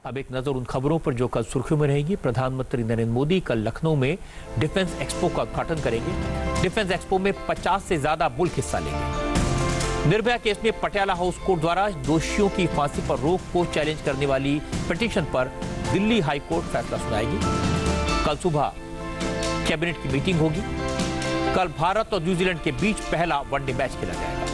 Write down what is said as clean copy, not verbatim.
अब एक नजर उन खबरों पर जो कल सुर्खियों में रहेगी। प्रधानमंत्री नरेंद्र मोदी कल लखनऊ में डिफेंस एक्सपो का उद्घाटन करेंगे। डिफेंस एक्सपो में 50 से ज्यादा मुल्क हिस्सा लेंगे। निर्भया केस में पटियाला हाउस कोर्ट द्वारा दोषियों की फांसी पर रोक को चैलेंज करने वाली पिटीशन पर दिल्ली हाई कोर्ट फैसला सुनाएगी। कल सुबह कैबिनेट की मीटिंग होगी। कल भारत और न्यूजीलैंड के बीच पहला वनडे मैच खेला जाएगा।